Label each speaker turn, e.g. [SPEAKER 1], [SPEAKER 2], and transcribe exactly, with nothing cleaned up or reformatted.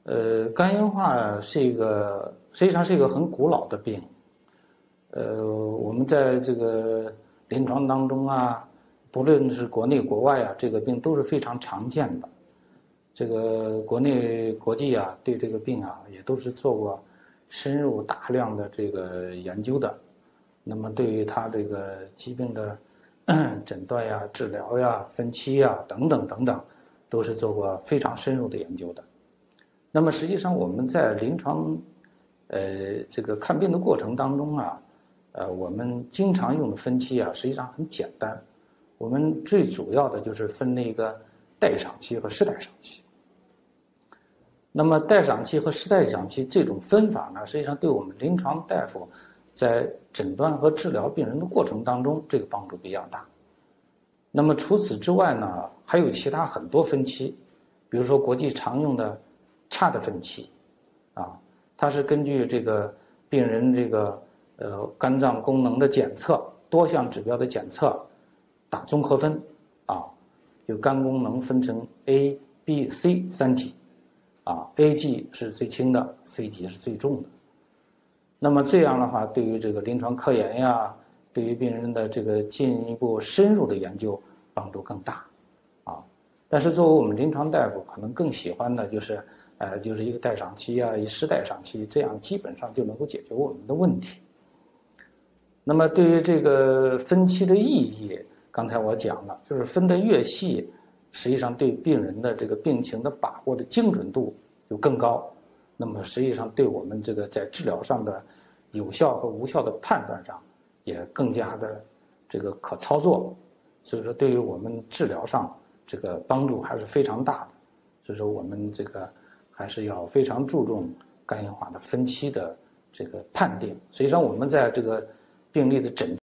[SPEAKER 1] 呃，肝硬化是一个实际上是一个很古老的病。呃，我们在这个临床当中啊，不论是国内国外啊，这个病都是非常常见的。这个国内国际啊，对这个病啊，也都是做过深入大量的这个研究的。那么对于它这个疾病的诊断呀、治疗呀、分期呀等等等等，都是做过非常深入的研究的。那么实际上我们在临床，呃，这个看病的过程当中啊，呃，我们经常用的分期啊，实际上很简单。我们最主要的就是分那个代偿期和失代偿期。那么代偿期和失代偿期这种分法呢，实际上对我们临床大夫在诊断和治疗病人的过程当中，这个帮助比较大。那么除此之外呢，还有其他很多分期，比如说国际常用的 C H A R T 分期，啊，它是根据这个病人这个呃肝脏功能的检测，多项指标的检测，打综合分，啊，就肝功能分成 A、B、C 三级，啊 ，A 级是最轻的 ，C 级是最重的。那么这样的话，对于这个临床科研呀，对于病人的这个进一步深入的研究帮助更大，啊。但是作为我们临床大夫，可能更喜欢的就是，呃，就是一个代偿期啊，一失代偿期，这样基本上就能够解决我们的问题。那么对于这个分期的意义，刚才我讲了，就是分得越细，实际上对病人的这个病情的把握的精准度就更高。那么实际上对我们这个在治疗上的有效和无效的判断上，也更加的这个可操作。所以说对于我们治疗上这个帮助还是非常大的。所以说我们这个还是要非常注重肝硬化的分期的这个判定。实际上我们在这个病例的诊